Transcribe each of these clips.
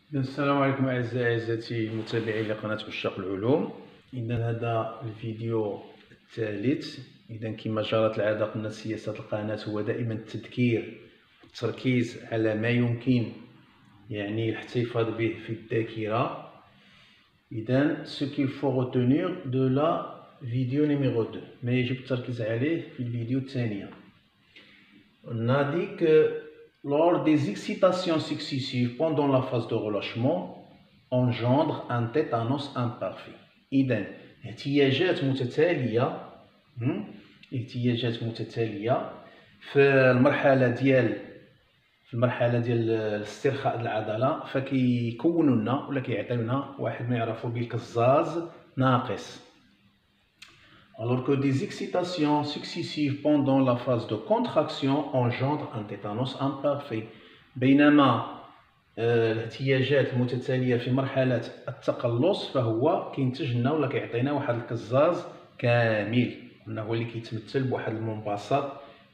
السلام عليكم أعزائي المتابعين لقناة عشاق العلوم. إذا هذا الفيديو الثالث. إذا كما جرت العادة قلنا سياسة القناة هو دائما التذكير والتركيز على ما يمكن الاحتفاظ به في الذاكرة. إذا ce qu'il faut retenir de la vidéo numéro 2 ما يجب التركيز عليه في الفيديو الثانية. On a dit que lors des excitations successives pendant la phase de relâchement, engendre un tétanos imparfait. إذا احتياجات متتالية في المرحلة ديال استرخاء العضلة فكيكونوا لنا ولا كيعطيونا واحد ما يعرفوا بالكزاز ناقص. Alors que des excitations successives pendant la phase de contraction engendrent un tétanos imparfait. بينما الاحتياجات المتتالية في مرحلة التقلص فهو كينتج لنا ولا كيعطينا واحد الكزاز كامل، قلنا هو اللي كيتمثل بواحد المنبسط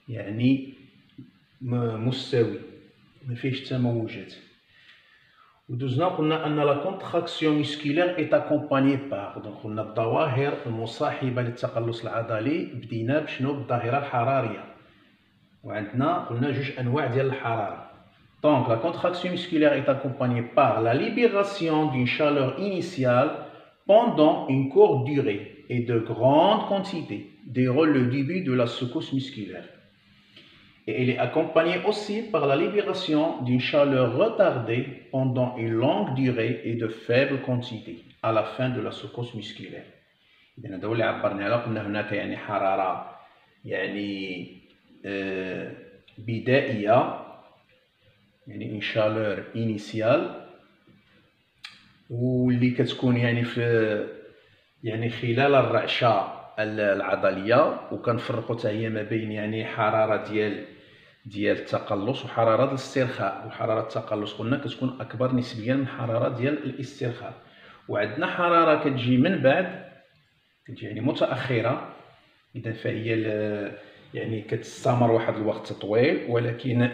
مستوي ما فيهش التموجات. ودوزنا قلنا أن لا كونتراكسيون مسكولير إيت أكومبانيي باغ، دونك قلنا الظواهر المصاحبة للتقلص العضلي بدينا بشنو؟ بالظاهرة الحرارية، وعندنا قلنا جوج أنواع ديال الحرارة. Donc la contraction musculaire est accompagnée par la libération d'une chaleur initiale pendant une courte durée et de grandes quantités, déroule le début de la secousse musculaire. Et elle est accompagnée aussi par la libération d'une chaleur retardée pendant une longue durée et de faibles quantités à la fin de la secousse musculaire. إذا هذا هو اللي عبرنا عليه، قلنا هناك حرارة بدائية une chaleur initiale واللي كتكون في خلال الرعشة العضلية، وكنفرقوا حتى هي ما بين حرارة ديال التقلص وحرارة الاسترخاء. وحرارة التقلص قلنا كتكون أكبر نسبيا من حرارة ديال الاسترخاء. وعندنا حرارة كتجي من بعد، كتجي متأخرة، إذا فهي كتستمر واحد الوقت طويل، ولكن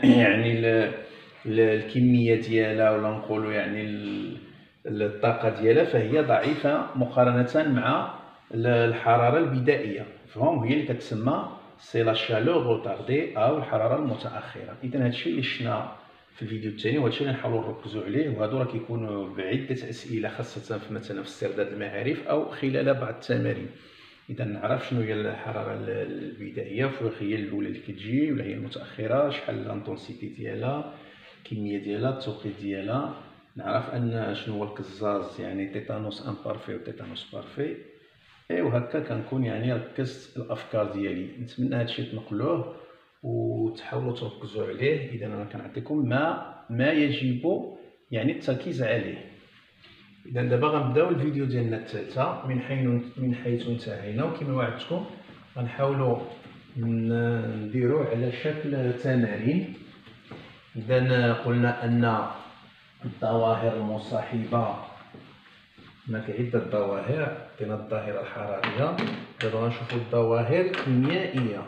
الكمية ديالها ولا نقولوا الطاقة ديالها فهي ضعيفة مقارنة مع الحرارة البدائية، فهم هي اللي كتسمى سي لا شالور روتاردي أو الحرارة المتأخرة. إذا هادشي اللي شفنا في الفيديو الثاني وهادشي اللي نحاولوا نركزوا عليه، وهادو راه كيكونوا بعدة أسئلة خاصة مثلا في استرداد المعارف أو خلال بعض التمارين. إذا نعرف شنو هي الحرارة البدائية، هي الأولى اللي كتجي ولا هي المتأخرة، شحال لانتونسيتي ديالها، الكمية ديالها، التوقيت ديالها. نعرف أن شنو هو الكزاز تيتانوس امبارفي و تيتانوس بارفي. وهكا كنكون ركزت الأفكار ديالي. نتمنى هادشي تنقلوه وتحاولوا تركزوا عليه. إذا أنا كنعطيكم ما يجب التركيز عليه. إذا دابا غنبداو الفيديو ديالنا الثالثة من حيث انتهينا، وكما وعدتكم غنحاولوا نديروه على شكل تمارين. إذا قلنا أن الظواهر المصاحبة، هناك عدة ظواهر، عندنا الظاهرة الحرارية، دابا غنشوفوا الظواهر الكيميائية.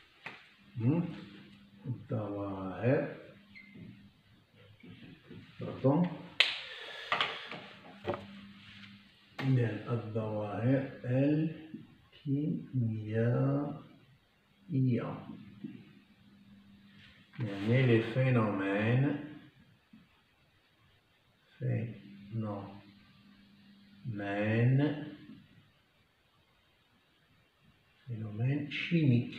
الظواهر الظواهر الكيميائية، les phénomènes chimiques.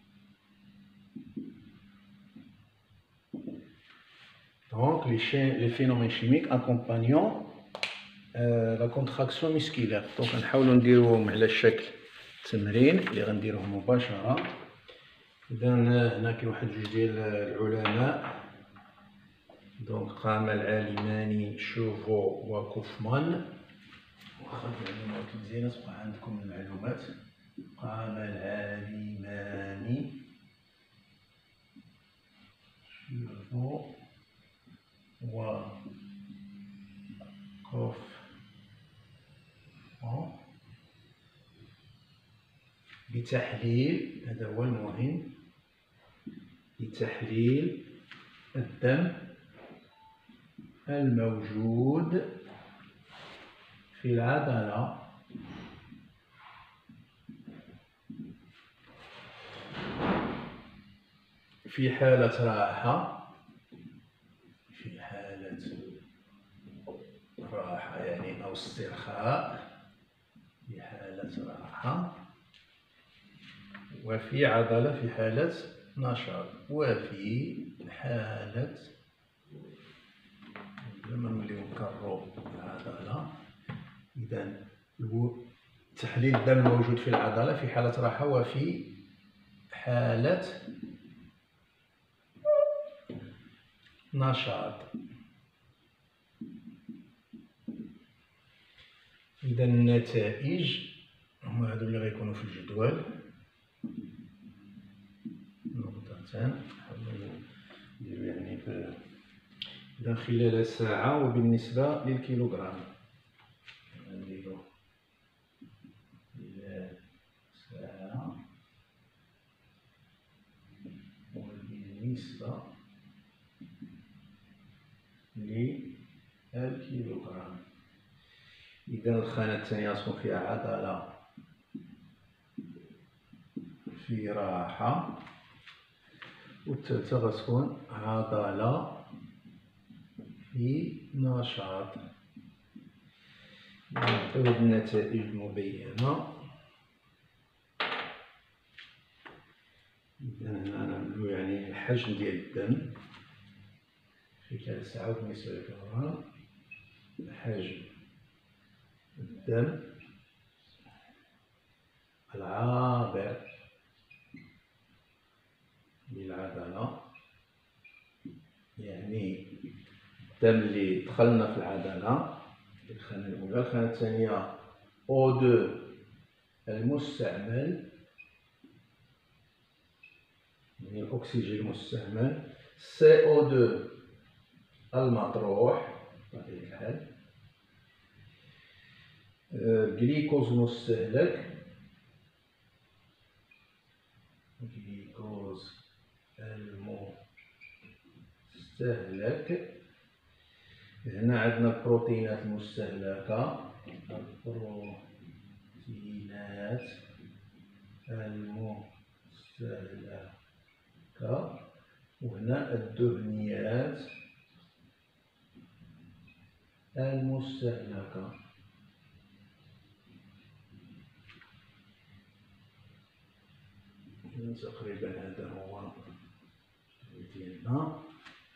Donc les phénomènes chimiques accompagnant la contraction musculaire. Donc نحاولوا نديروهم على شكل تمرين اللي غنديروه مباشرة. إذا هنا كاين واحد جوج ديال العلماء، دونك قام العالمان شوفو وكوفمان. واخا المعلومات مزيانة تبقى عندكم المعلومات. قام العالمان شوفو وكوفمان بتحليل، هذا هو المهم، بتحليل الدم الموجود في العضلة في حالة راحة، يعني أو استرخاء، في حالة راحة، وفي عضلة في حالة نشاط، وفي حالة، لما نوليو نكررو العضلة. إذا تحليل الدم الموجود في العضلة في حالة راحة وفي حالة نشاط. إذا النتائج هما هادو اللي غيكونوا في الجدول، نقطتان يعني إذا خلال ساعة. وبالنسبة للكيلوغرام نديرو خلال ساعة، وبالنسبة للكيلوغرام. إذا الخانة الثانية غتكون فيها عضلة في راحة، والثالثة غتكون عضلة في نشاط. نبداو بالنتائج المبينة. إذا هنا نعملو يعني الحجم ديال الدم خلال ساعة، بالنسبة للكيلوغرام حجم الدم العابر للعضلة، يعني الدم اللي دخلنا في العضلة، الخانة الأولى. الخانة الثانية O2 المستعمل، يعني الأكسجين المستعمل. CO2 المطروح بطبيعة الحال. الجليكوز المستهلك، الجليكوز المستهلك. هنا عندنا البروتينات المستهلكة، البروتينات المستهلكة، وهنا الدهنيات المستهلكة. تقريبا هذا هو ديالنا.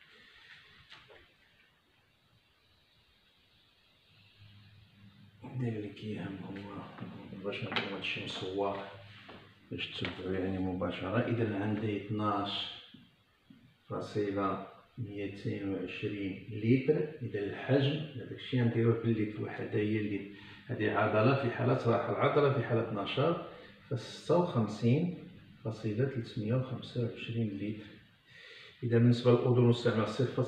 اللي كيهم هو باش نكون هادشي مصور باش تتبعو يعني مباشرة. إذا عندي 12.220 لتر. إذا الحجم هداكشي غنديروه باللتر، واحد هي اللي هذه عضلة في حالة راحة، العضلة في حالة نشاط ف 56.325 لتر. إذا بالنسبة للأذون المستعمل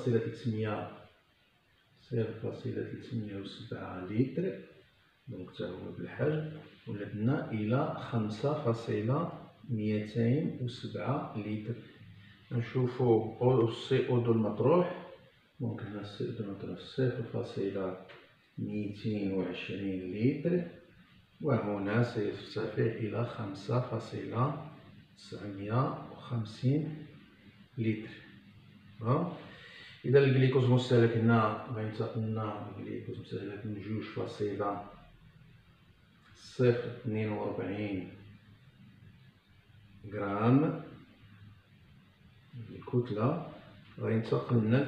0.307 لتر، دونك حتى هو بالحجم ولدنا إلى 5.207 لتر. نشوفو السي او 2 المطروح، دونك هنا السي او 2 المطروح 0.220 لتر، وهنا سيرتفع إلى 5.950 لتر. إذا الجليكوز المستهلك هنا غينتقل لنا الجليكوز المستهلك من 2.042 غرام الكتلة، غينتقل لنا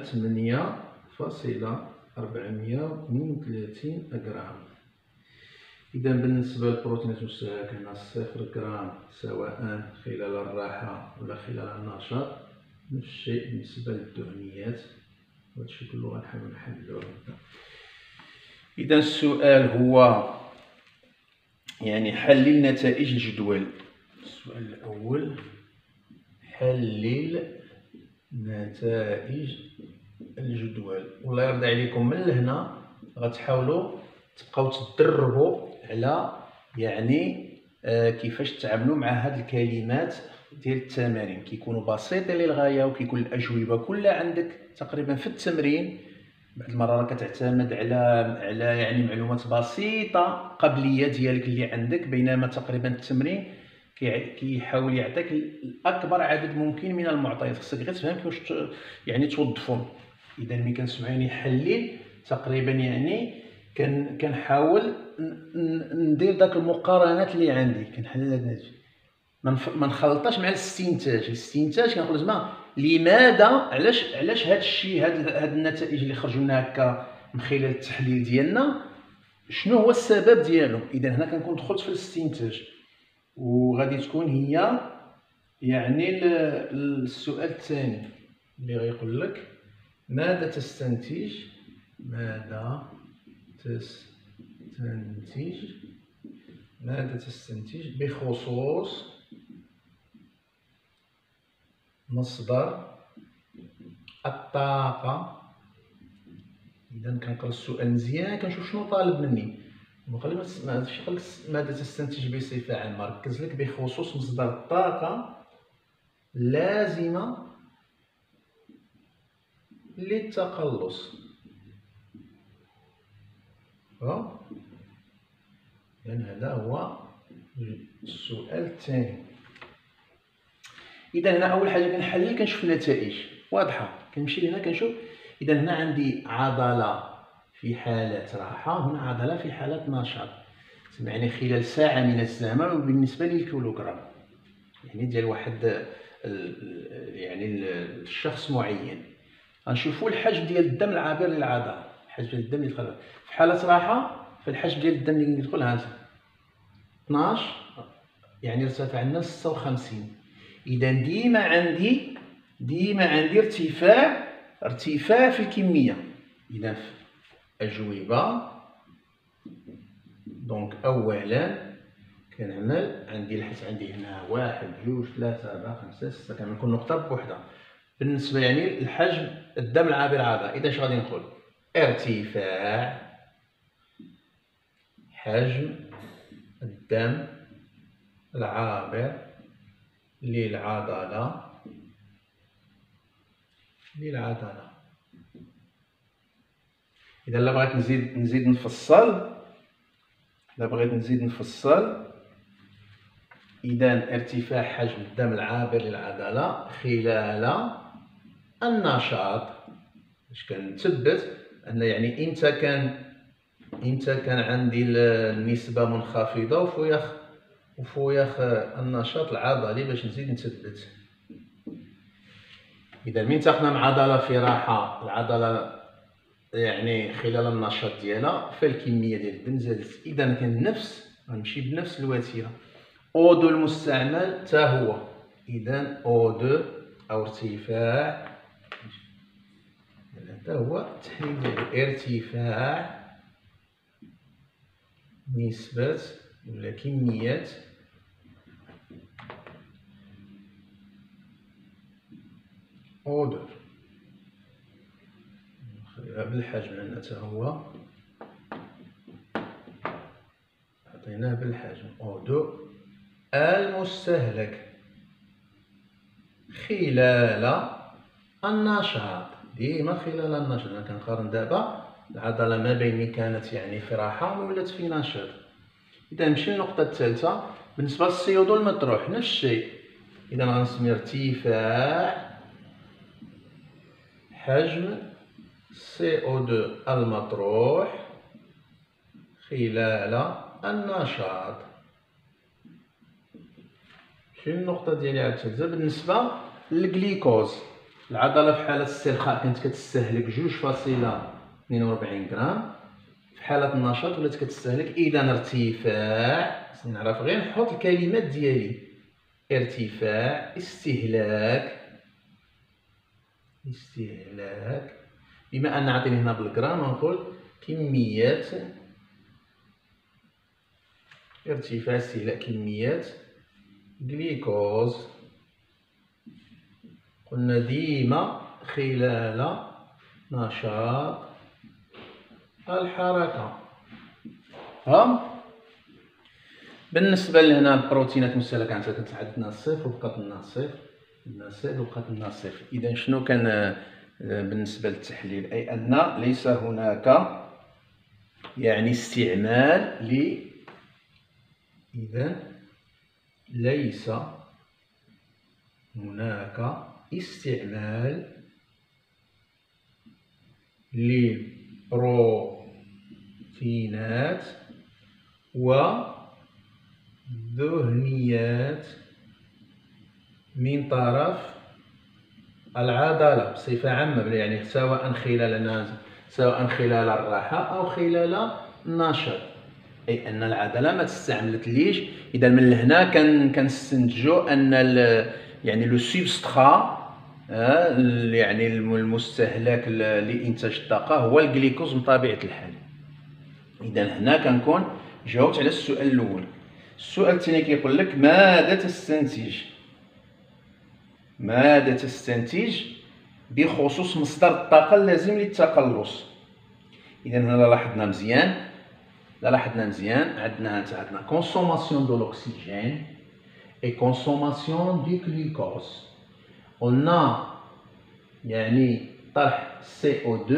8.432 غرام. إذا بالنسبة للبروتينات المستهلكة هنا 0 غرام سواء خلال الراحة ولا خلال النشاط. نفس الشيء بالنسبة للدهنيات، وهادشي كله غنحاول نحلوه. إذا السؤال هو يعني حلل نتائج الجدول. السؤال الأول حلل نتائج الجدول. والله يرضي عليكم من لهنا غتحاولوا تبقاو تدربوا على يعني كيفاش تتعاملوا مع هاد الكلمات ديال التمارين. كيكونوا بسيطين للغايه، وكيكون الاجوبه كلها عندك تقريبا في التمرين، بعض المرات راه كتعتمد على يعني معلومات بسيطه قبليه ديالك اللي عندك، بينما تقريبا التمرين كيحاول يعطيك الاكبر عدد ممكن من المعطيات. خصك غير تفهم كيفاش يعني توظفهم. اذا ملي كنسمعوني حلل تقريبا يعني كنحاول ندير داك المقارنات اللي عندي، كنحلل هاد النتائج، ما نخلطاش مع الاستنتاج كنقول زعما لماذا علاش هاد الشيء هاد النتائج اللي خرجوا لنا هكا من خلال التحليل ديالنا شنو هو السبب ديالو. اذا هنا كنكون دخلت في الاستنتاج، وغادي تكون هي يعني السؤال الثاني اللي غيقول لك ماذا تستنتج بخصوص مصدر الطاقة. إذا كنقرا السؤال مزيان كنشوف شنو طالب مني، ما ماشي قال لك ماذا تستنتج بصفة عامة، ركز لك بخصوص مصدر الطاقة اللازمة للتقلص. يعني هذا هو السؤال الثاني. اذا هنا اول حاجه كنحلل كنشوف النتائج واضحه، كنمشي لهنا كنشوف. اذا هنا عندي عضله في حاله راحه، هنا عضله في حاله نشاط، يعني خلال ساعه من الزمن. وبالنسبه للكيلوغرام يعني ديال واحد يعني الشخص معين، غنشوفوا الحجم ديال الدم العابر للعضله، الحجم ديال الدم اللي دخل في حاله راحه. فالحجم ديال الدم اللي يدخل ها 12 يعني ارتفع لنا 56. اذا ديما عندي ارتفاع في الكميه. اذا في اجوبه دونك اولا كنعمل عندي عندي هنا 1 2 3 4 5 6 كنكون نقطه بوحده بالنسبه يعني الحجم الدم العابر للعضله. اذا اش غادي نقول ارتفاع حجم الدم العابر للعضلة. إذا لا بغيت نزيد نفصل، إذا ارتفاع حجم الدم العابر للعضلة خلال النشاط. باش كنثبت أن يعني إمتى كان عندي النسبة منخفضة وفوياخ النشاط العضلي باش نزيد نثبت. اذا من تاخنا مع عضله في راحه، العضله يعني خلال النشاط ديالها فالكميه ديال الدم زادت. اذا كان غنمشي بنفس الوتيره. O2 المستعمل حتى هو، اذا O2 او ارتفاع حتى هو التحليل ديال ارتفاع نسبة ولا كمية O2. نخليها بالحجم لأن حتى هو عطيناه بالحجم. O2 المستهلك خلال النشاط، ديما خلال النشاط. أنا كنقارن دابا العضلة ما بين ملي كانت يعني في راحة ولات في نشاط. إذا نمشي للنقطة الثالثة بالنسبة للسي2 المطروح نفس الشيء. إذا غنسمي ارتفاع حجم CO2 المطروح خلال النشاط. نمشي للنقطة ديالي عاد الثالثة بالنسبة للجليكوز. العضلة في حالة الاسترخاء كانت كتستهلك 2.42 غرام، في حالة النشاط ولات كتستهلك. إذا ارتفاع نعرف غير نحط الكلمات ديالي، ارتفاع استهلاك بما أن عطيني هنا بالغرام نقول كمية ارتفاع استهلاك كمية جليكوز. قلنا ديما خلال نشاط الحركة. بالنسبة لهنا البروتينات المستهلكة عندنا صفر وبقات لنا صفر، وبقات لنا صفر. إذا شنو بالنسبة للتحليل، أي أن ليس هناك يعني استعمال إذن ليس هناك استعمال للبروتينات والدهنيات من طرف العضلة بصفة عامة، يعني سواء خلال الراحة أو خلال النشاط، أي أن العضلة ما تستعملتليش. إذا من هنا كنستنتجو أن يعني لو سبسترا يعني المستهلك لإنتاج الطاقة هو الجليكوز من طبيعة الحال. إذا هنا كنكون جاوبت على السؤال الأول. السؤال الثاني كيقول لك ماذا تستنتج بخصوص مصدر الطاقة اللازم للتقلص. إذا هنا لاحظنا مزيان عندنا consommation de l'oxygène et consommation du glucose. On a يعني طرح CO2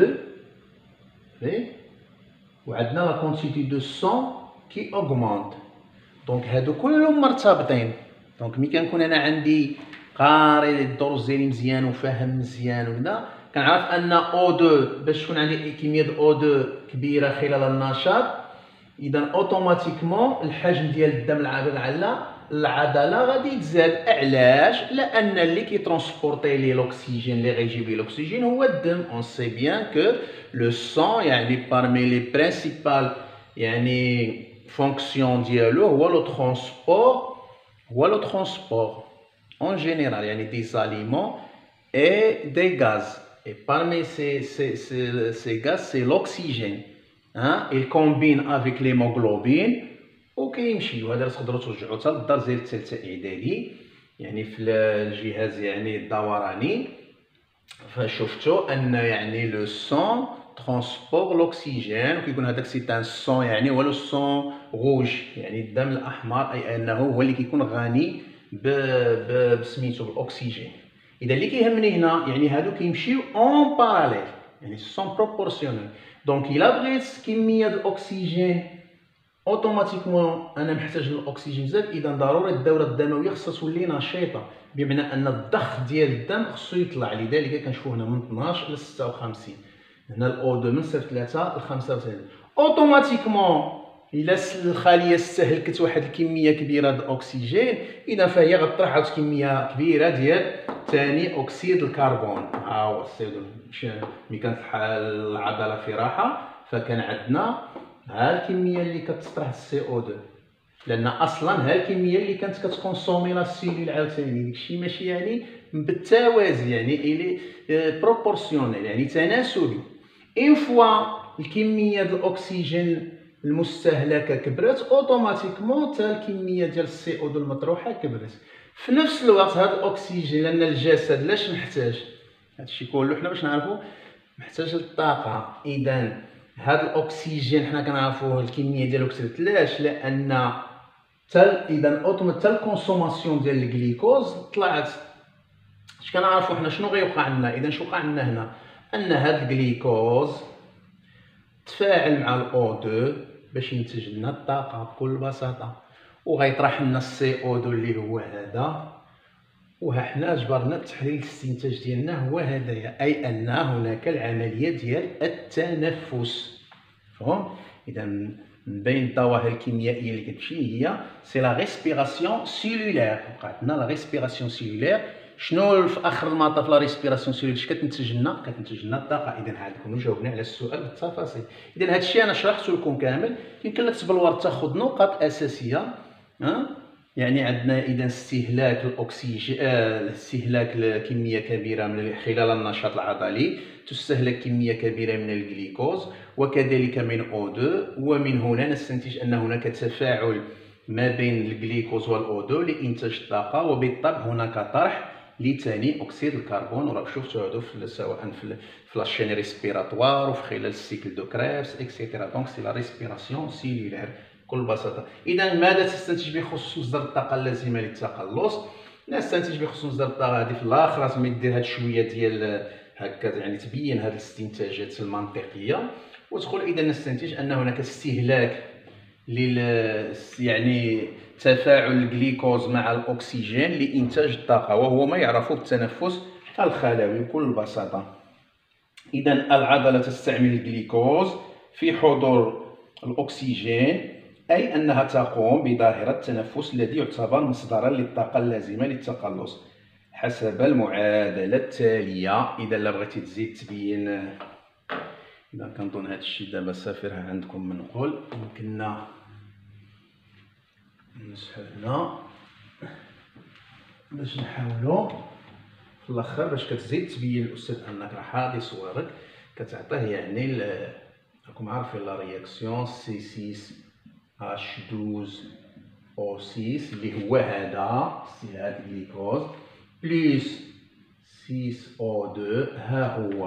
وعندنا la quantité de sang qui augmente. دونك هادو كلهم مرتبطين. دونك ملي كنكون انا عندي قاري الدروس ديالي مزيان وفاهم مزيان وكذا، كنعرف ان O2 باش تكون عندي كميه O2 كبيره خلال النشاط، اذا اوتوماتيكمون الحجم ديال الدم العضله غادي يتزاد. علاش؟ لان اللي كيترونسبورتي لي لوكسيجين، اللي غيجيب لي لوكسيجين هو الدم. اون سي بيان كو لو سون يعني بارمي لي برينسيبال يعني فونكسيون ديالو هو لو ترونسبور en général يعني des aliments et des gaz. Et parmi ces gaz c'est l'oxygène. Il combine avec l'hémoglobine وكيمشي. وهذا تقدروا ترجعوا حتى للدار ديال الثالثه اعدادي يعني في الجهاز يعني الدوراني، فشفتوا ان يعني لو سون ترونسبور لوكسيجين، وكيكون هذاك سي ان سون يعني هو لو سون روج يعني الدم الاحمر، اي انه هو اللي كيكون غني بسميتو بالاكسجين. اذا اللي كيهمني هنا يعني هادو كيمشيو اون باراليل يعني سون بروبورسيونيل. دونك الا بغيت كميه الاكسجين اوتوماتيكمون انا محتاج للاكسجين بزاف، اذا ضروري الدوره الدمويه خصها تولي نشيطه، بمعنى ان الضخ ديال الدم خصو يطلع. لذلك كنشوفو هنا من 12 ل 56، هنا الاو 2 من 3 ل 35. اوتوماتيكمون الا الخليه استهلكت واحد الكميه كبيره د الاكسجين، اذا فهي غطرح عاود كميه كبيره ديال ثاني اكسيد الكربون. ها هو السيدو ملي كانت العضله في راحه فكان عندنا ها الكميه اللي كتطرح السي او 2، لان اصلا ها الكميه اللي كانت كتكونسومي لا سيلول عاوتاني. داكشي ماشي يعني بالتوازي، يعني الي بروبورسيونيل يعني تناسلي. اون فوا الكميه ديال الاكسجين المستهلكه كبرت، اوتوماتيكمون حتى الكميه ديال السي او 2 المطروحه كبرت. في نفس الوقت هذا الاكسجين لان الجسد لاش محتاج هادشي كله حنا باش نعرفوا محتاج للطاقه. اذا هذا الاكسجين حنا كنعرفوه الكميه ديالو كثرت. لاش؟ لان اذا اوتوماتيك الكونسوماسيون ديال الجليكوز طلعت. اش كنعرفوا حنا شنو غيوقع لنا؟ اذا شنو وقع لنا هنا؟ ان هذا الجليكوز تفاعل مع الاو 2 باش ينتج لنا الطاقه بكل بساطه، وغيطرح لنا السي او 2 اللي هو هذا. وها حنا جبرنا التحليل الاستنتاج ديالنا هو هذايا، اي ان هناك العمليه ديال التنفس. فهم؟ اذا من بين الظواهر الكيميائيه اللي كتمشي هي سي لا ريسبيراسيون سيلولير. وقعت لنا لا ريسبيراسيون سيلولير. شنو في اخر المطاف لا ريسبيراسيون سيلولير اش كتنتج لنا؟ كتنتج لنا الطاقه. اذا عاد نكونوا جاوبنا على السؤال بالتفاصيل. اذا هذا الشيء انا شرحته لكم كامل. يمكن لك بالورد تاخذ نقاط اساسيه. يعني عندنا اذا استهلاك الاكسجين، استهلاك كميه كبيره من خلال النشاط العضلي، تستهلك كميه كبيره من الجليكوز وكذلك من O2. ومن هنا نستنتج ان هناك تفاعل ما بين الجليكوز والO2 لانتاج الطاقه، وبالطبع هناك طرح لثاني اكسيد الكربون. وراه شفتوا هادو سواء في لاشين ريسبيراتوار وفي خلال السيكل دو كريبس اكسيتيرا. دونك سي لا ريسبيراسيون سيلولير بكل بساطه. اذا ماذا تستنتج بخصوص مصدر الطاقه اللازمه للتقلص؟ نستنتج بخصوص مصدر الطاقه هذه في الاخر لازم دير هاد شويه ديال هكذا يعني تبين هذه الاستنتاجات المنطقية، وتقول إذا نستنتج أن هناك استهلاك يعني تفاعل الجليكوز مع الأكسجين لإنتاج الطاقة، وهو ما يعرف بالتنفس الخلوي بكل بساطة. إذا العضلة تستعمل الجليكوز في حضور الأكسجين، أي أنها تقوم بظاهرة التنفس الذي يعتبر مصدرا للطاقة اللازمة للتقلص حسب المعادلة التالية. إذا لا بغيتي تزيد تبين، إذا كنظن هذا الشيء دابا صافي عندكم من قبل، يمكننا نمسحو هنا باش نحاولو في الاخر باش كتزيد تبين الاستاذ انك راه حاضي صورك، كتعطيه يعني راكم عارفين لا رياكسيون C6H12O6 اللي هو هذا استهلاك الجليكوز بلس 6O2 ها هو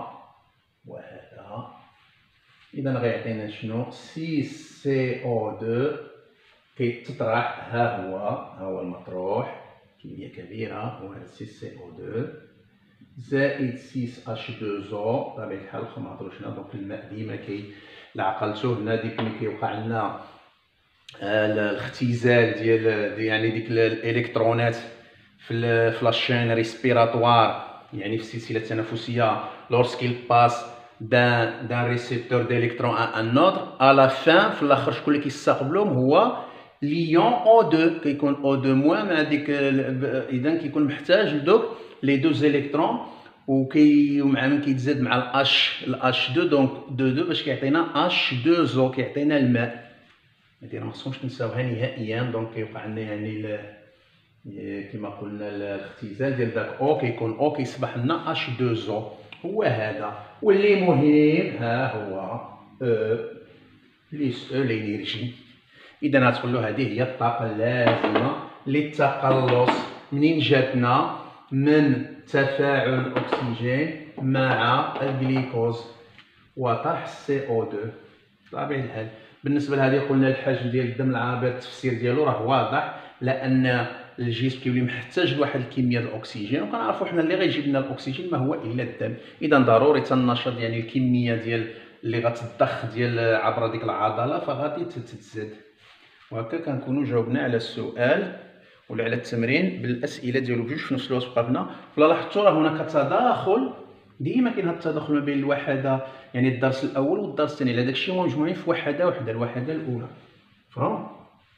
وهذا. اذا غيعطينا شنو 6CO2 كيتطرح ها هو المطروح كمية كبيرة، وهذا 6CO2 زائد 6H2O بطبيعة الحال واخا معطروش هنا. دونك الماء ديما إلا عقلتو هنا ديك ملي كيوقع لنا الاختزال ديال يعني ديك الالكترونات في لاشين ريسبيراتوار، يعني في السلسلة التنفسية، لورسكيل باس دان ريسبتور ديليكترون ان اوتر à la fin في الاخر شكون اللي كيستقبلهم هو ليون O2. كيكون O2 موان مع ديك اذا كيكون محتاج لدوك لي دوز الكترون، ومع من كيتزاد مع الH 2 دونك 2 باش كيعطينا H2O كيعطينا الماء. هادي راه مخصهمش ننساوها نهائيا. دونك كيوقع لنا يعني كما قلنا الاختزال ديال داك O كيكون O كيصبح لنا H2O هو هذا، واللي مهم ها هو E بليس E لينيرجي. إذا غتقول له هذه هي الطاقة اللازمة للتقلص منين جاتنا من تفاعل الأكسجين مع الجليكوز وطرح CO2 بطبيعة الحال. بالنسبة لهذه قلنا الحجم ديال الدم العابر التفسير ديالو راه واضح، لأن الجسم كيولي محتاج لواحد الكمية ديال الأكسجين، وكنعرفوا حنا اللي غيجيب لنا الأكسجين ما هو إلا الدم. إذا ضروري النشاط يعني الكمية ديال اللي غتضخ ديال عبر ديك العضلة فغادي تتزاد. وهكا كنكونوا جاوبنا على السؤال ولا على التمرين بالاسئله ديالو بجوج في نفس الوقت وقفنا. فلا لاحظتوا راه هناك تداخل، ديما كاين هذا التداخل ما بين الوحده يعني الدرس الاول والدرس الثاني، على داكشي هما مجموعين في وحده الوحده الاولى. فهم؟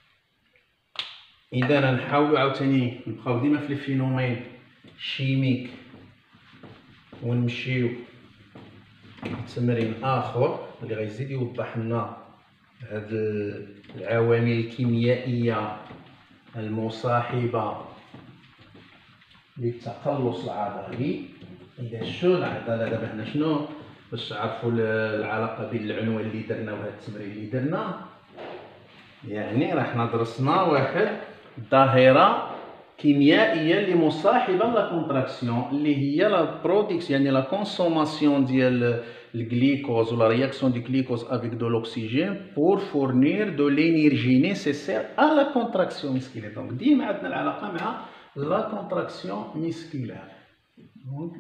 اذا نحاولوا عاوتاني نبقاو ديما في الفينومين شيميك ونمشيو لتمرين اخر اللي غيزيد يوضح لنا هاد العوامل الكيميائية المصاحبة للتقلص العضلي. إذا شنو العضلة دابا هنا شنو باش تعرفوا العلاقة بين العنوان اللي درنا وهاد التمرين اللي درنا، يعني راه حنا درسنا واحد ظاهرة كيميائية اللي مصاحبة لا كونتراكسيون اللي هي لا برودكسيون يعني لا كونسوماسيون ديال le glucose ou la réaction du glucose avec de l'oxygène pour fournir de l'énergie nécessaire à la contraction musculaire. Donc, ديما عندنا العلاقة مع la contraction musculaire. Donc,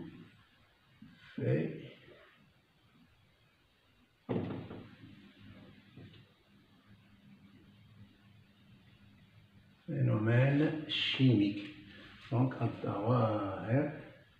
phénomène chimique. Donc, الظواهر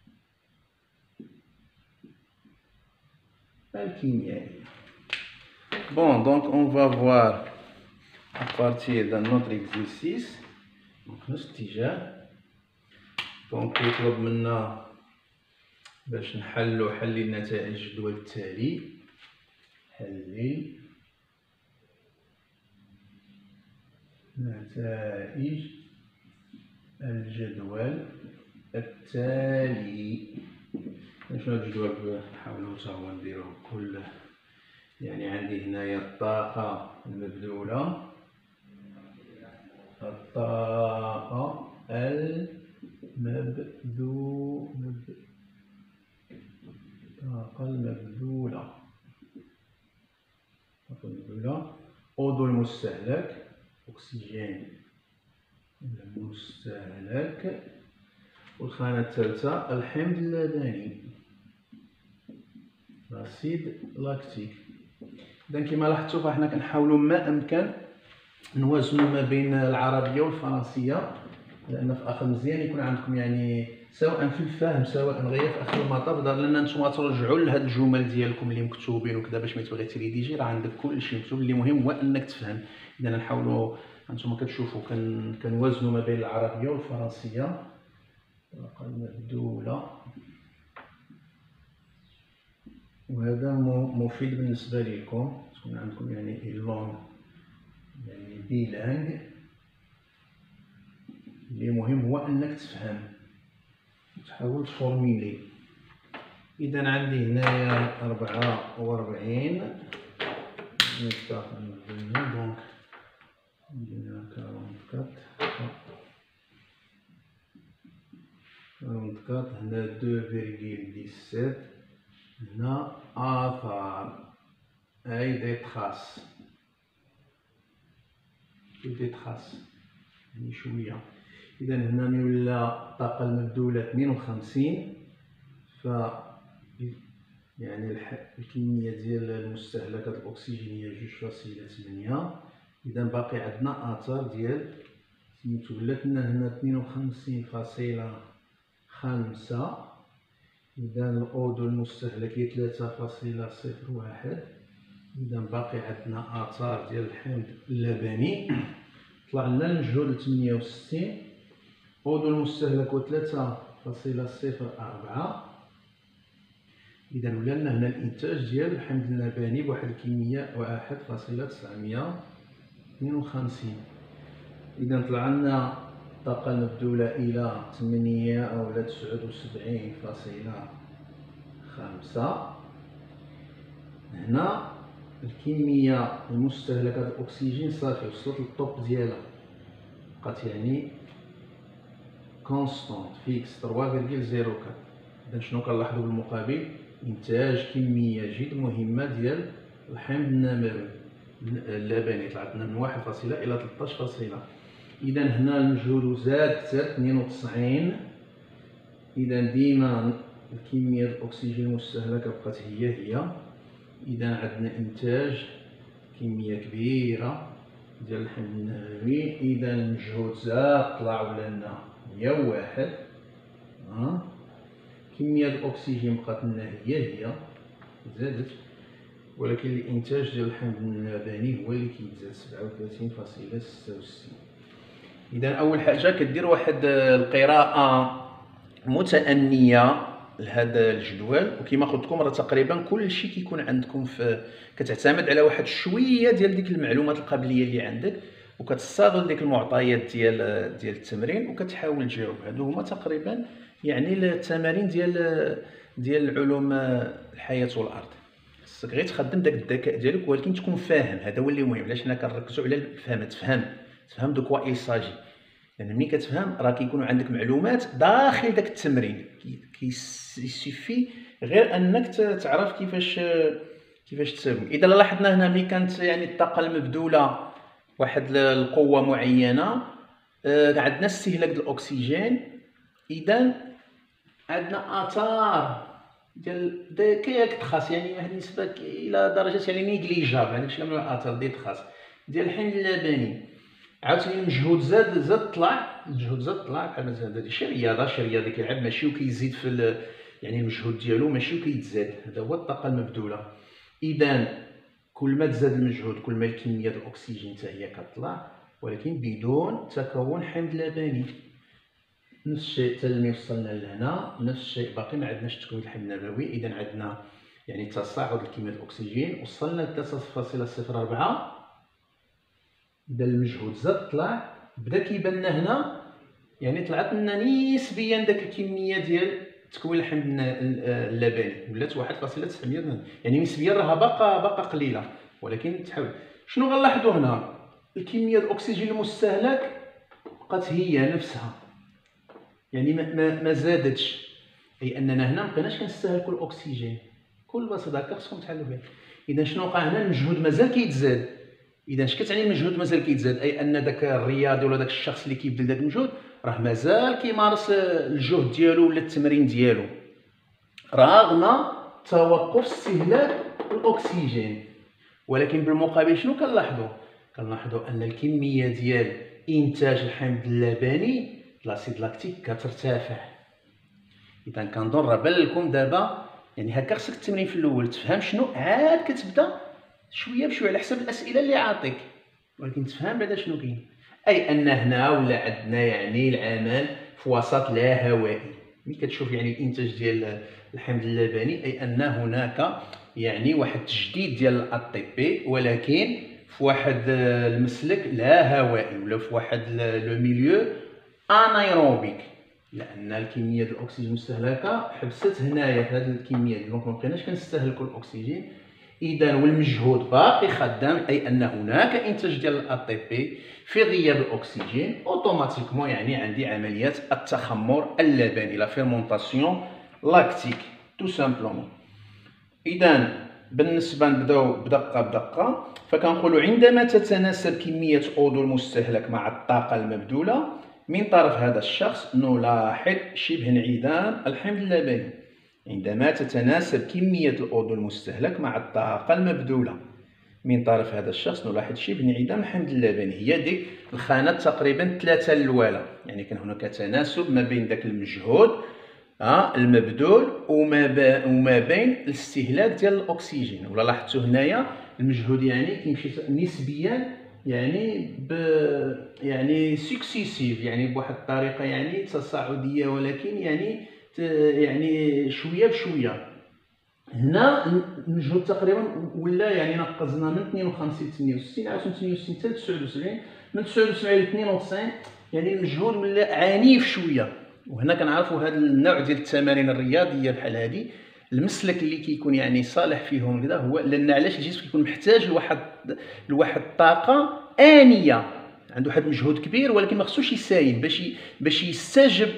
الكيميائية. Bon, donc on va voir à partir de notre exercice. Donc نفس الاتجاه. Donc يطلب منا باش نحلو حل النتائج الجدول التالي. حل نتائج الجدول التالي. شنو الجدول؟ نحاولو حتى هو نديروه كل يعني عندي هنايا الطاقة المبذولة، الطاقة المبذولة أوضو المستهلك أكسجين المستهلك، والخانة الثالثة الحمض اللبني. لاسيد لاكتيك. إذا كما لاحظتوا فاحنا كنحاولوا ما أمكن نوازنوا ما بين العربية والفرنسية، لأن في الآخر مزيان يكون عندكم يعني سواء في الفهم سواء غير في آخر المطاف، لأن نتوما ترجعوا لهاد الجمل ديالكم اللي مكتوبين وكذا باش ملي تبغي تريديجي راه عندك كلشي مكتوب. اللي مهم هو أنك تفهم. إذا نحاولوا هانتوما كتشوفوا كنوازنوا ما بين العربية والفرنسية. الطاقة المبذولة، وهذا مفيد بالنسبة لكم تكون عندكم يعني اللونغ يعني بيلانغ. اللي مهم هو انك تفهم وتحاول تفورميلي. اذا عندي هنايا 44 نفتح دونك عندنا 44 هنا 2.17 هنا آثار أي دي تراس يعني شوية. إذا هنا ولا الطاقة المبذولة 52، ف يعني الكمية ديال المستهلكات الأكسجين هي 2.8. إذا باقي عندنا آثار ديال سميتو ولات لنا هنا 52.5. إذا الأودو المستهلك هي 3.01. إذا باقي عندنا آثار ديال الحمض اللبني طلع لنا المجهود 68. أودو المستهلك هو 3.04. إذا ولا لنا هنا الإنتاج ديال الحمض اللبني بواحد الكمية 1.952. إذا طلع لنا الطاقة المبذولة إلى 78.79.5. هنا الكمية المستهلكة الأكسجين صافي وصلت للطوب ديالها، بقات يعني كونستونت فيكس 3.04. إذا شنو كنلاحظوا بالمقابل؟ إنتاج كمية جد مهمة ديال الحمض النموي اللبني، طلعت لنا من 1 إلى 13. إذا هنا المجهود زاد حتى 92. إذا ديما الكمية الأكسجين المستهلكة بقات هي. إذا عندنا إنتاج كمية كبيرة ديال الحمض النووي. إذا المجهود زاد طلع ولنا 101. كمية الأكسجين بقات لنا هي زادت، ولكن الإنتاج ديال الحمض اللبني هو اللي كيتزاد 37.66. إذا أول حاجة كدير واحد القراءة متأنية لهذا الجدول، وكما قلت لكم راه تقريبا كلشي كيكون عندكم في كتعتمد على واحد شويه ديال ديك المعلومات القبليه اللي عندك، وكتستغل ديك المعطيات ديال التمرين وكتحاول تجاوب. هادو هما تقريبا يعني التمارين ديال العلوم الحياه والارض. خصك غير تخدم داك الذكاء ديالك، ولكن تكون فاهم. هذا هو اللي مهم. علاش حنا كنركزوا على الفهم؟ تفهم دو كوا إيساجي. لأن ملي كتفهم راه كيكونوا عندك معلومات داخل داك التمرين، كيسيفي غير انك تعرف كيفاش تساوي. اذا لاحظنا هنا ملي كانت يعني الطاقه المبذوله واحد القوه معينه، عندنا استهلاك ديال الاكسجين. اذا عندنا اثار ديال ديك تخاص يعني واحد النسبه الى درجه يعني نيجليجاب، هذاك الشيء من الاثار ديال تخاص ديال الحمض اللبني. عاوتاني المجهود زاد طلع بحال مثلا هذه شي رياضه كيلعب ماشي وكيزيد في يعني المجهود ديالو ماشي وكيتزاد. هذا هو الطاقه المبذوله. اذا كل ما تزاد المجهود كل ما الكميه ديال الاكسجين حتى هي كتطلع، ولكن بدون تكون حمض لبني. نفس الشيء حتى ملي وصلنا لهنا نفس الشيء، باقي ما عندناش تكوين الحمض النووي. اذا عندنا يعني تصاعد لكميه الاكسجين، وصلنا ل 3.04. إذا المجهود زاد طلع بدا كيبان لنا هنا يعني طلعت لنا نسبيا داك الكميه ديال تكوين الحمض اللبني ولات 1.900. يعني نسبيا راها باقا قليله، ولكن تحاول. شنو غنلاحظوا هنا؟ الكميه الاكسجين المستهلك بقات هي نفسها، يعني ما زادتش، اي اننا هنا مابقيناش كنستهلكوا الاكسجين. كل بساطه هكا خصكم تحلوا بها. اذا شنو وقع هنا؟ المجهود مازال كيتزاد. اذا اش كتعني المجهود مازال كيتزاد؟ اي ان داك الرياضي ولا داك الشخص اللي كيبذل داك المجهود راه مازال كيمارس الجهد ديالو ولا التمرين ديالو رغم توقف استهلاك الأكسجين. ولكن بالمقابل شنو كنلاحظوا أن الكمية ديال إنتاج الحمض اللبني لاسيد لاكتيك كترتفع. إذا كنظن راه بان لكم دابا يعني هكا خصك التمرين في الأول تفهم شنو، عاد كتبدا شوية بشوية على حسب الأسئلة اللي عاطيك، ولكن تفهم بعدا شنو كاين. أي أن هنا ولا عندنا يعني العمل في وسط لا هوائي. ملي كتشوف يعني الإنتاج ديال الحمض اللبني أي أن هناك يعني واحد التجديد ديال الأتي بي، ولكن في واحد المسلك لا هوائي ولا في واحد لو ميليو انايروبيك، لان الكميه ديال الاكسجين المستهلكه حبست هنايا في هذه الكميه، دونك ما بقيناش كنستهلكوا الاكسجين. اذا والمجهود باقي خدام، اي ان هناك انتاج ديال الاي بي في غياب الاكسجين. اوتوماتيكمون يعني عندي عمليه التخمر اللبني، لا فيرمونطاسيون لاكتيك تو سامبلومون. اذا بالنسبه نبداو بدقه بدقه، فكنقولوا عندما تتناسب كميه اودو المستهلك مع الطاقه المبذوله من طرف هذا الشخص نلاحظ شبه انعدام الحمض اللبني. عندما تتناسب كميه الاودو المستهلك مع الطاقه المبذوله من طرف هذا الشخص نلاحظ شبه انعدام الحمض اللبني. هي ديك الخانات تقريبا 3 الاولى، يعني كان هناك تناسب ما بين ذاك المجهود المبذول وما بين الاستهلاك ديال الاكسجين. ولا لاحظتوا هنايا المجهود يعني كيمشي نسبيا يعني يعني سكسيسيف، يعني بواحد الطريقه يعني تصاعديه، ولكن يعني شويه بشويه. هنا المجهود تقريبا ولا يعني نقصنا من 52 68 عاود 68 حتى 79، من 79 ل 92 يعني المجهود ولا عنيف شويه. وهنا كنعرفوا هذا النوع ديال التمارين الرياضيه بحال هذه المسلك اللي كيكون يعني صالح فيهم كذا هو لان علاش الجسم كيكون محتاج لواحد الطاقه انيه، عنده واحد المجهود كبير ولكن ما خصوش يسايب باش يستجب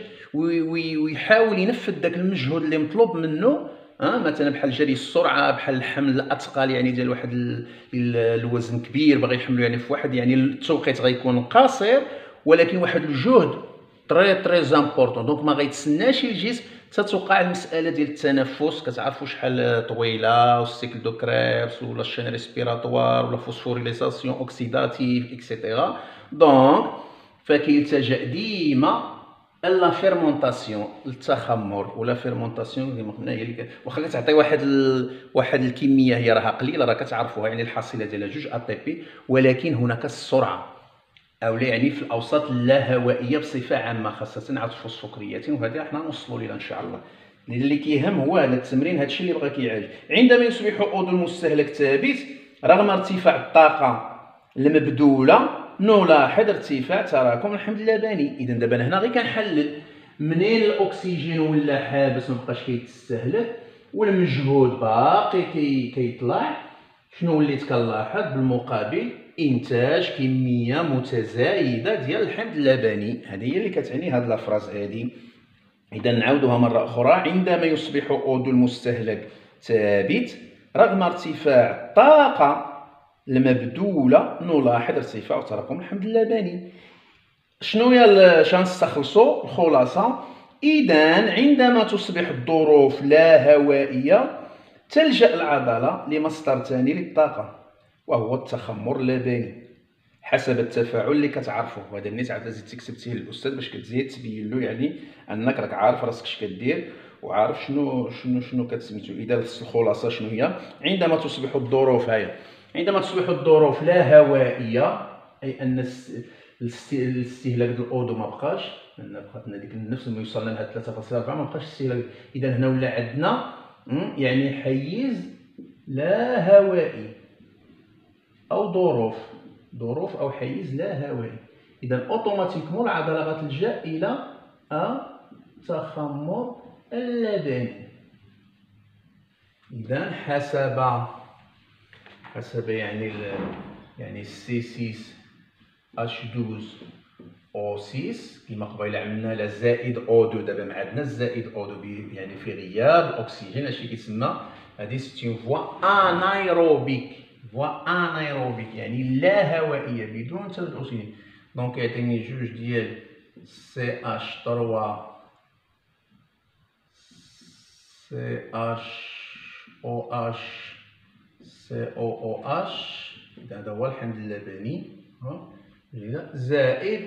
ويحاول ينفذ داك المجهود اللي مطلوب منه. مثلا بحال جري السرعه، بحال الحمل الاثقال يعني ديال واحد الوزن كبير باغي يحملو يعني في واحد يعني التوقيت غيكون قصير، ولكن واحد الجهد تري امبورطون. دونك ما غيتسناش الجسم تتوقع المساله ديال التنفس، كتعرفوا شحال طويله والسيكل دو كريبس ولا الشين ريسبيراتوار ولا فوسفوريليزاسيون اوكسيداتيف اكسيتيرا. دونك فكيلتجا ديما لا فيرمونطاسيون، التخمر ولا فيرمونطاسيون كما قلنا هي اللي واخا كتعطي واحد الكميه هي راها قليله، راه كتعرفوها يعني الحصيله ديالها 2 اي بي، ولكن هناك السرعه اولا يعني في الاوساط اللاهوائيه بصفه عامه، خاصه عاد الفوسفوكرياتين، وهذه حنا نوصلوا ليها ان شاء الله. اللي كيهم هو هذا التمرين، هذا الشيء اللي بغا كيعالج. عندما يصبح اودو المستهلك ثابت رغم ارتفاع الطاقه المبذوله نلاحظ ارتفاع تراكم الحمض اللبني. اذا دابا هنا غير كنحلل منين الاكسجين ولا حابس مابقاش كيتستهلك والمجهود باقي كيطلع، شنو وليت كنلاحظ بالمقابل؟ انتاج كميه متزايده ديال الحمض اللبني. هذه هي اللي كتعني هذه الافراز هذه. اذا نعاودوها مره اخرى، عندما يصبح اودو المستهلك ثابت رغم ارتفاع الطاقه المبذوله نلاحظ ارتفاع وتراكم الحمض اللبني. شنو هي شنستخلصوا الخلاصه؟ اذا عندما تصبح الظروف لا هوائيه تلجأ العضله لمصدر ثاني للطاقه وهو التخمر اللبني حسب التفاعل اللي كتعرفوه. وهذا النيت عاد لازم تكتبتيه للاستاذ باش كتزيد تبين له يعني انك راك عارف راسك اش كدير وعارف شنو كتسميتو. اذا الخلاصه شنو هي؟ عندما تصبح الظروف عندما تصبح الظروف لا هوائيه اي ان الاستهلاك ديال الاودو ما بقاش، لان بقات لنا ديك النفس ما يوصلنا لها 3.4 ما بقاش الاستهلاك. اذا هنا ولا عندنا يعني حيز لا هوائي او ظروف او حيز لا هوائي. اذا اوتوماتيكمون العضله غتلجا الى التخمر اللبني. اذا حسب يعني C6 H12 O6 كما قبيله عملنا لا زائد O2، دابا ما عندنا الزائد O2 يعني في غياب الاكسجين، هادشي كيتسمى هذه سيتي فوا انايروبيك، يعني لا هوائيه بدون تردد الاكسجين. دونك يعطيني جوج ديال CH3 CH او اش سي او او اش، هذا هو الحمض اللبني زائد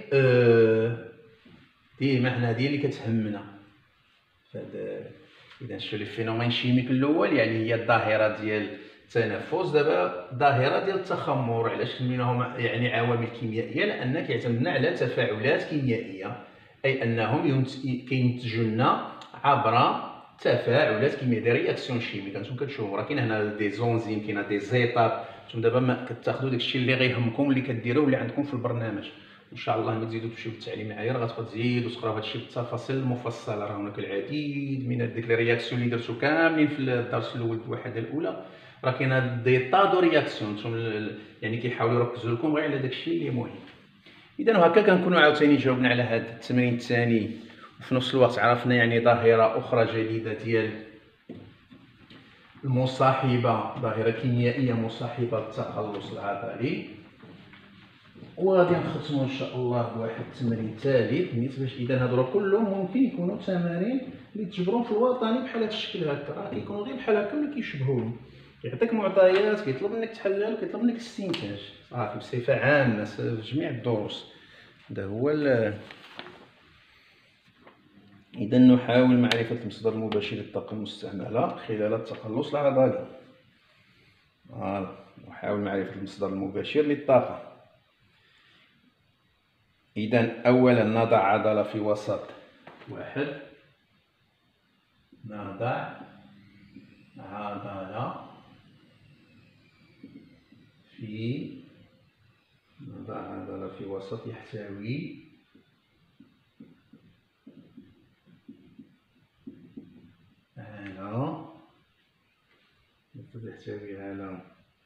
ديما حنا هذه اللي كتهمنا فهاد. اذا شتو لي فينومين شيميك الاول يعني هي الظاهره ديال التنفس، دابا الظاهره ديال التخمر. علاش سميناهم يعني عوامل كيميائيه؟ لان كيعتمدنا على تفاعلات كيميائيه، اي انهم كينتجوا لنا عبر تفاعلات كيميائيه، دي رياكسيون شيميك. انتم كتشوفوا راه كاين هنا دي زونزيم، كاينه دي زيتاب. نتوما دابا ما كتاخذوا داكشي اللي غيهمكم اللي كديروه اللي عندكم في البرنامج. ان شاء الله ما تزيدوا تمشيو بالتعليم معايا، راه غتبقى تزيدوا تقراو هادشي بالتفاصيل المفصله. راه هناك العديد من ديك لي رياكسيون اللي درتو كاملين في الدرس الاول الوحده الاولى، راه كاينه دي طا دو رياكسيون. نتوما يعني كيحاولوا يركزوا لكم غير على داكشي اللي مهم. اذا هكا كنكونوا عاوتاني جاوبنا على هذا التمرين الثاني، وفي نفس الوقت عرفنا يعني ظاهره اخرى جديده ديال المصاحبه، ظاهره كيميائيه مصاحبه للتقلص العضلي. وغادي نختموا ان شاء الله بواحد التمرين ثالث نيت باش اذا هادو كلهم ممكن يكونوا تمارين اللي تجبرهم في الوطني بحال هذا الشكل هكا، راه كيكونوا غير بحال هكا ولا كيشبهوهم. كيعطيك معطيات، كيطلب منك تحلل، كيطلب منك الاستنتاج صافي بصفه عامه في جميع الدروس. هذا هو اذا نحاول معرفه المصدر المباشر للطاقه المستعمله خلال التقلص العضلي. نحاول معرفه المصدر المباشر للطاقه. إذا أولا نضع عضلة في وسط واحد، نضع عضلة في وسط يحتوي على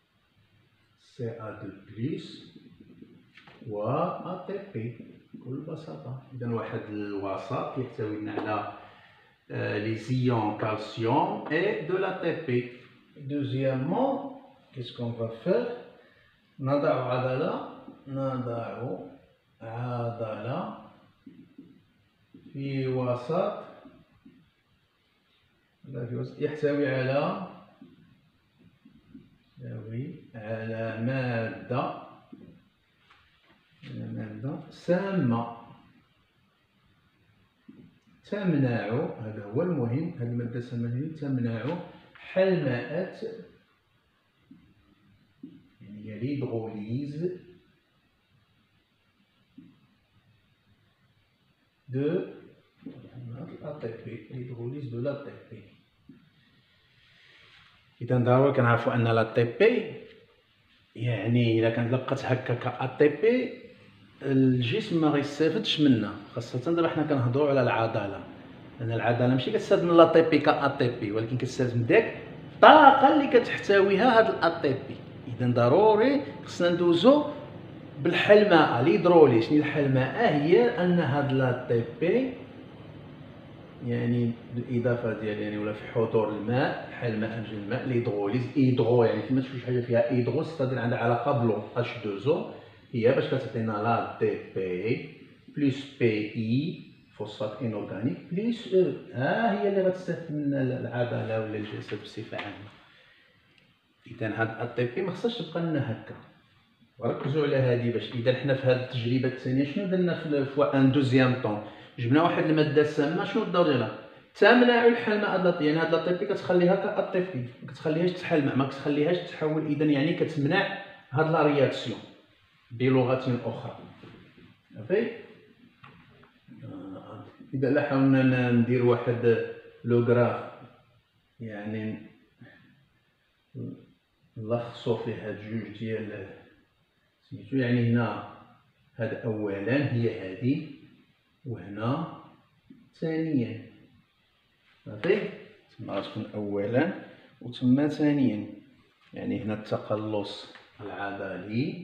CA2+ و ATP بكل بساطة. إذا واحد الوسط يحتوي على les ions calcium et de l'ATP. Deuxièmement, qu'est-ce qu'on va faire? نضع عضلة في وسط يحتوي على مادة سامة تمنع، هذا هو المهم، هذه المادة السامة تمنع حلمأة يعني l'hydrolyse de l'ATP. إذا ضروري كنعرفوا أن l'ATP يعني إلا كانت بقات هكا كATP الجسم ما غيستافدش منها، خاصة دابا حنا كنهضروا على العضلة، لأن العضلة ماشي كتستافد من l'ATP كATP، ولكن كتستافد من ديك الطاقة اللي كتحتويها هاد الATP. إذا ضروري خصنا ندوزو بالحلماء الهيدروليز. شنو الحلماء؟ هي أن هاد l'ATP يعني بالاضافه ديال يعني ولا في حضور الماء، حلماء من الماء، الهيدروليز ايدرو يعني كما تشوفوا شي حاجه فيها ايدرو ستادير عندها علاقه بلو H2O، هي باش كتعطينا لا دي بي بلس بي اي فوسفات انورغانيك بلس او، هي اللي غتستافد من العضله ولا الجسد بصفه عامه. اذا هاد التي بي ما خصهاش تبقى لنا هكا، وركزوا على هذه باش اذا حنا في هذه التجربه الثانيه شنو درنا في ان دوزيام طون، جبنا واحد الماده سامه. شنو الدور ديالها؟ تمنع الحلماء، يعني هاد لاطيبي كتخليها كاطيبي، ما كتخليهاش تحلمع، ما كتخليهاش تحول. اذا يعني كتمنع هاد لا رياكسيون بلغه اخرى. صافي. اذا لا حاولنا ندير واحد لو غراف يعني نلخصوا فيه هاد جوج ديال سميتو، يعني هنا هاد اولا هي هادي، وهنا ثانيا. صافي، تما غتكون اولا وتما ثانيا، يعني هنا التقلص العضلي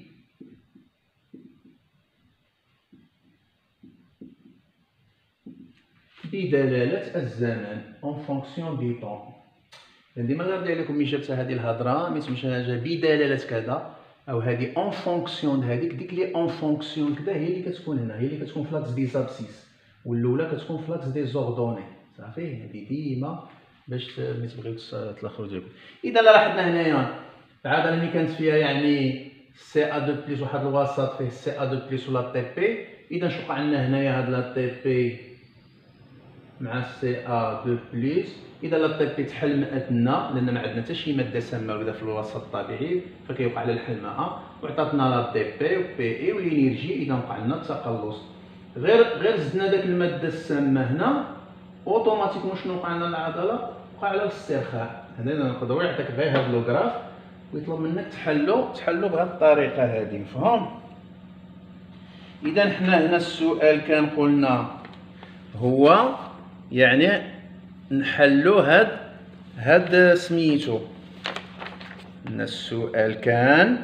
بدلالة الزمن en fonction du temps. ديما غنرجع لكم ملي جبت هذه الهضره ما يسميش حاجه بدلاله كذا او هذه اون فونكسيون هذيك، ديك لي اون فونكسيون كذا هي اللي كتكون هنا، هي اللي كتكون فلاكس دي زابسيس، والاولى كتكون فلاكس دي زوردوني. صافي، هذه ديما باش ملي تبغيو تلخرو ديالكم. اذا لاحظنا هنايا العضله اللي كانت فيها يعني سي ا 2 بلس واحد الوسط فيه سي ا 2 بلس ولا تي بي، اذا شنو وقع لنا هنايا هاد لا تي بي مع سي ا 2 بلس. اذا لا تي بي تحلمات لنا لان ما عندنا حتى شي ماده سامه ولا في الوسط الطبيعي فكيوقع على الحلمه، وعطاتنا لا تي بي و بي اي والانرجي، اذا وقع لنا التقلص. غير زدنا داك الماده السامه هنا اوتوماتيكمون شنو وقع لنا العضله؟ وقع على الاسترخاء. هنا نقدروا يعطيك غير هذا لوغراف ويطلب منك تحلو بهذه الطريقه هذه، مفهوم؟ اذا حنا هنا السؤال كان قلنا هو يعني نحلو هاد سميتو. هنا السؤال كان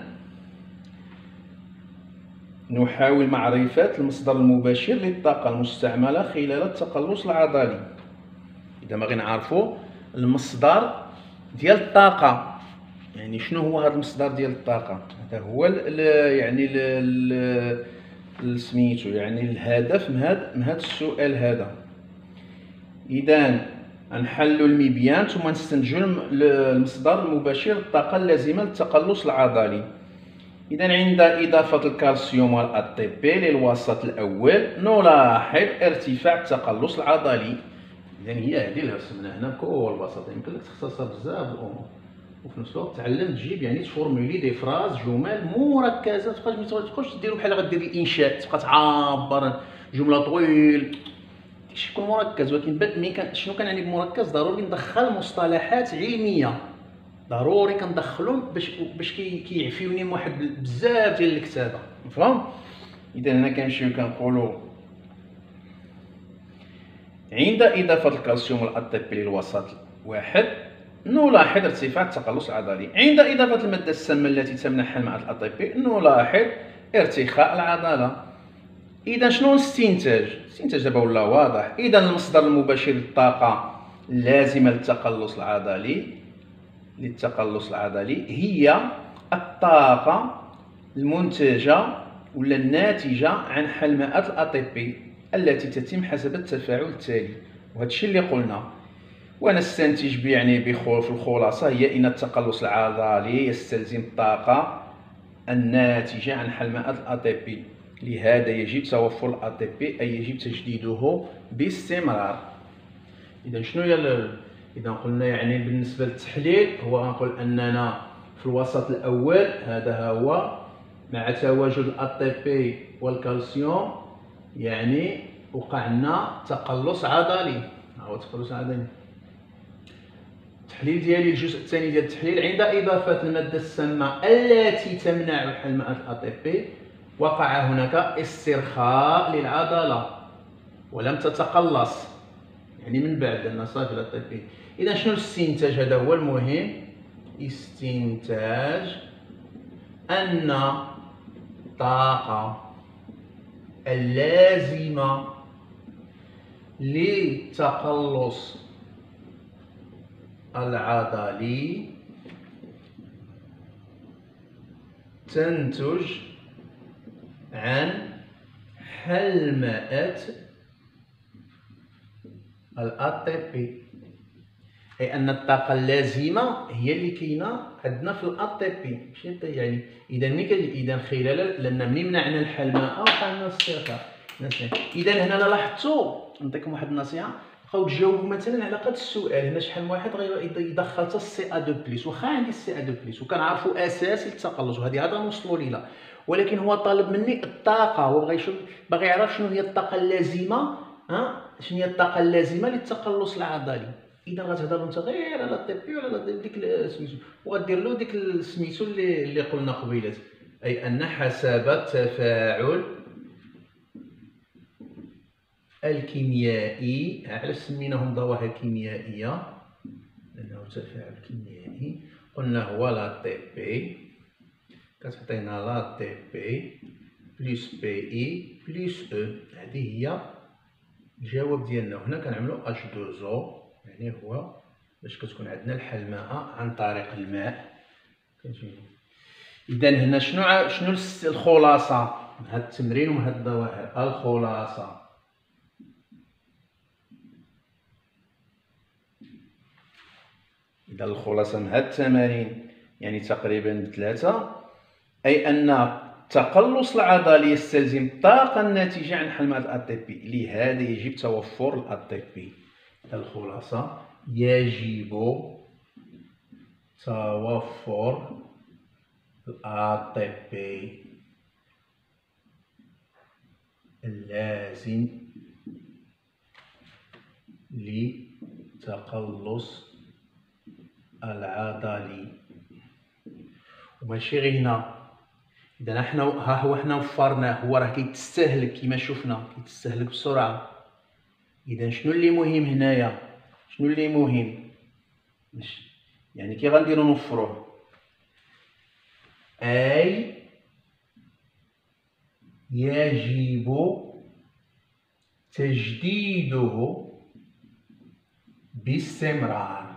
نحاول معرفة المصدر المباشر للطاقة المستعملة خلال التقلص العضلي. إذا ما غنعرفو المصدر ديال الطاقة، يعني شنو هو هذا المصدر ديال الطاقة؟ هذا هو يعني سميتو يعني الهدف من هذا السؤال هذا. إذا نحلو المبيان ثم نستنتجو المصدر المباشر للطاقة اللازمة للتقلص العضلي. إذا عند إضافة الكالسيوم والأ تي بي للوسط الأول نلاحظ ارتفاع التقلص العضلي. إذا هي هذه اللي رسمنا هنا كل بساطة، يمكن لك تختصر بزاف الأمور وفي نفس الوقت تعلم تجيب يعني تفورمولي دي فراز جمل مركزة. متبقاش ديرو بحال غدير الإنشاء تبقى تعبر جملة طويل داكشي يكون مركز. ولكن شنو كنعني بمركز؟ ضروري ندخل مصطلحات علمية، ضروري كندخلهم باش كيعفيوني من واحد بزاف ديال الكتابه، مفهوم؟ اذا هنا كنمشيو كنقولوا عند اضافه الكالسيوم والأ تي بي للوسط واحد نلاحظ ارتفاع التقلص العضلي. عند اضافه الماده السامه التي تمنحها مع الأ تي بي نلاحظ ارتخاء العضله. اذا شنو الاستنتاج دابا ولا واضح. اذا المصدر المباشر للطاقه اللازمه للتقلص العضلي هي الطاقة المنتجة ولا الناتجة عن حلمات الأ تي بي التي تتم حسب التفاعل التالي. وهذا الشيء اللي قلنا. ونستنتج يعني في الخلاصة هي أن التقلص العضلي يستلزم الطاقة الناتجة عن حلمات الأ تي بي، لهذا يجب توفر الأ تي بي أي يجب تجديده باستمرار. إذا شنو هي إذا قلنا يعني بالنسبة للتحليل هو غنقول أننا في الوسط الأول هذا هو مع تواجد الأ تي بي والكالسيوم يعني وقع لنا تقلص عضلي. هو تقلص عضلي. التحليل ديالي الجزء الثاني ديال التحليل عند إضافة المادة السامة التي تمنع حلمات الأ تي بي وقع هناك استرخاء للعضلة ولم تتقلص، يعني من بعد أن صافي الأ تي بي. إذا شنو الاستنتاج؟ هذا هو المهم. استنتاج أن الطاقة اللازمة للتقلص العضلي تنتج عن حلمات الأ تي بي، أي أن الطاقة اللازمة هي اللي كاينة عندنا في الأ تي بي ماشي يعني. إذا خلال لأن ملي منعنا الحلماء وقع لنا استرخاء. إذا هنا لاحظتوا نعطيكم واحد النصيحة، بقاو تجاوبوا مثلا على هذا السؤال هنا شحال من واحد يدخل حتى السي ا 2 بلس، واخا عندي السي ا 2 بلس وكنعرفوا أساسي للتقلص وهذه عاد نوصلوا ليها، ولكن هو طالب مني الطاقة، هو باغي يعرف شنو هي الطاقة اللازمة. شنو هي الطاقة اللازمة للتقلص العضلي. إذا غتهضر انت غير على الطي بي ولا على ديك سميتو وغدير له ديك سميتو اللي قلنا قبيلات، أي أن حسب التفاعل الكيميائي. علاش سميناهم ظواهر كيميائية؟ لأنه تفاعل كيميائي. قلنا هو لا تي بي كتعطينا لا تي بي بلس بي اي بلس او. هذه هي الجواب ديالنا. وهنا كنعملو اش 2 او يعني هو باش كتكون عندنا الحلماء عن طريق الماء. إذا هنا شنو الخلاصة من هذا التمرين ومن هذه الظواهر؟ الخلاصة إذا الخلاصة من هاد التمارين يعني تقريبا ثلاثة، أي أن التقلص العضلي يستلزم الطاقة الناتجة عن حمل الATP، لهذا يجب توفر الATP. الخلاصة يجب توفر الATP اللازم لتقلص العضلي. وماشي غير هنا، إذا حنا وفرناه، هو راه كيتستهلك كيما شفنا، كيتستهلك بسرعة. إذا شنو اللي مهم هنايا؟ شنو اللي مهم؟ يعني كي غنديرو نوفروه؟ أي يجب تجديده باستمرار.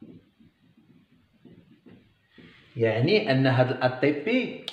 يعني أن هاد الATP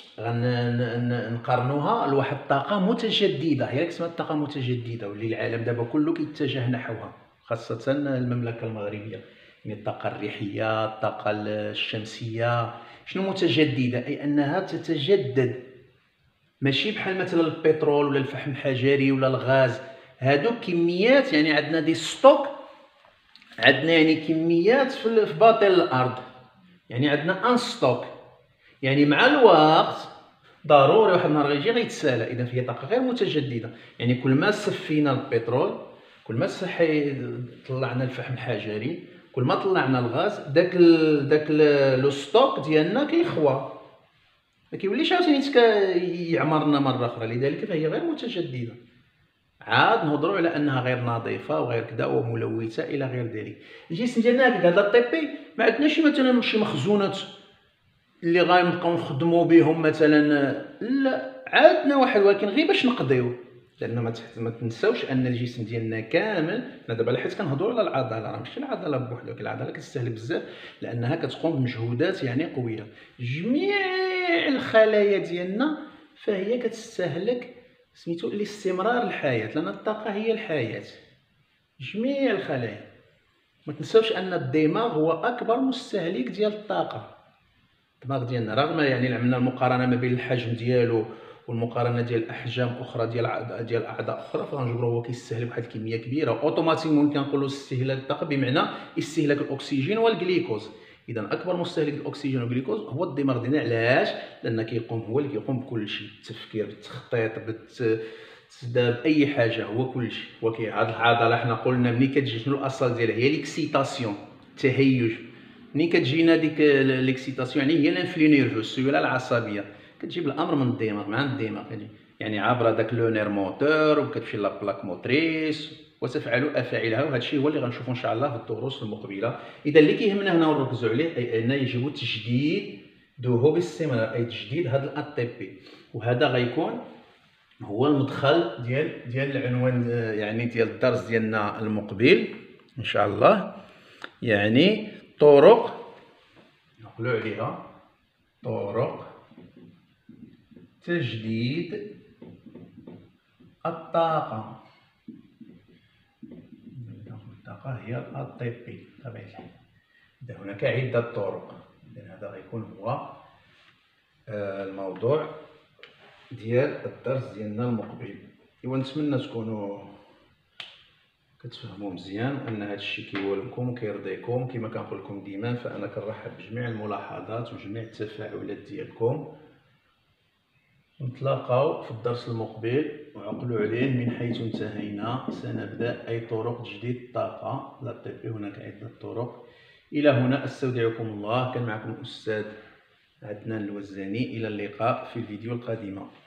غنقارنوها لواحد الطاقة متجددة، هي اسمها الطاقة متجددة، واللي العالم دابا كله كيتجه نحوها، خاصة المملكة المغربية. يعني الطاقة الريحية، الطاقة الشمسية. شنو متجددة؟ أي أنها تتجدد، ماشي بحال مثلا البترول ولا الفحم الحجري ولا الغاز. هادو كميات، يعني عندنا دي ستوك، عندنا يعني كميات في باطن الأرض، يعني عندنا ان ستوك. يعني مع الوقت ضروري واحد النهار غيجي غيتسالى. اذا فهي طاقه غير متجدده. يعني كل ما سفينا البترول، كل ما طلعنا الفحم الحجري، كل ما طلعنا الغاز، داك لو ستوك ديالنا كيخوى، ما كيوليش عاوتاني يعمرنا مره اخرى. لذلك فهي غير متجدده. عاد نهضروا على انها غير نظيفه وغير كذا وملوثه الى غير ذلك. الجسم ديالنا هكاك، هذا الATP ما عندناش مثلا شي مخزونات اللي غنبقاو نخدموا بهم مثلا، لا، عندنا واحد، ولكن غير باش نقضيوه. لان ما تنساوش ان الجسم ديالنا كامل، حنا دابا حيت كنهضروا على العضله، راه ماشي العضله بوحدها، ولكن العضله كتستهلك بزاف لانها كتقوم بمجهودات يعني قويه. جميع الخلايا ديالنا فهي كتستهلك سميتو لاستمرار الحياه، لان الطاقه هي الحياه. جميع الخلايا. ما تنساوش ان الدماغ هو اكبر مستهلك ديال الطاقه. الدماغ ديالنا رغم يعني عملنا المقارنه ما بين الحجم ديالو والمقارنه ديال احجام اخرى ديال اعضاء اخرى، فغنجبروا هو كيستهلك واحد الكميه كبيره. اوتوماتيكمون كنقولوا استهلاك الطاقه بمعنى استهلاك الاكسجين والجليكوز. اذا اكبر مستهلك الاكسجين والجليكوز هو الدماغ ديالنا. علاش؟ لان هو اللي كيقوم بكل شيء، بالتفكير، بالتخطيط، باي حاجه، هو كل شيء. هاد العضله حنا قلنا ملي كتجي شنو الاصل ديالها؟ هي ليكسيتاسيون، التهيج. ملي كتجينا ديك ليكسيتاسيون يعني هي لانفلو نيرفوس، السيوله العصبيه، كتجيب الامر من الدماغ، مع الدماغ يعني عبر داك لو نير موتور، وكتمشي لا بلاك موتريس وتفعل افاعيلها. وهذا الشيء هو اللي غنشوفوا ان شاء الله في الدروس المقبله. اذا اللي كيهمنا هنا ونركزوا عليه اي ان يجب تجديده باستمرار، اي تجديد هذا الATP. وهذا غيكون هو المدخل ديال العنوان، يعني ديال الدرس ديالنا المقبل ان شاء الله. يعني طرق نقولوا عليها طرق تجديد الطاقة. الطاقة هي الATP بطبيعة الحال. إذا هناك عدة طرق. إذا هذا غيكون هو الموضوع ديال الدرس ديالنا المقبل. ونتمنى تكونوا كتفهموا مزيان، وان هذا الشيء كيولكم وكيرضيكم. كما كنقول لكم ديما، فانا كنرحب بجميع الملاحظات وجميع التفاعلات ديالكم. نتلاقاو في الدرس المقبل، وعقلوا عليه من حيث انتهينا سنبدا اي طرق تجديد الطاقه. الATP هناك عده طرق. الى هنا استودعكم الله. كان معكم الاستاذ عدنان الوزاني. الى اللقاء في الفيديو القادمه.